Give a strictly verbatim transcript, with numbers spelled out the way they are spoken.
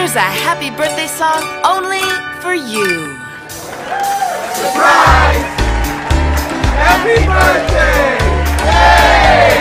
Here's a happy birthday song only for you. Surprise! Happy birthday! Yay!